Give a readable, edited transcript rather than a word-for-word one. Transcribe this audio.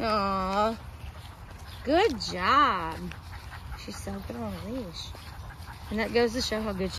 Aww. Good job. She's so good on a leash. And that goes to show how good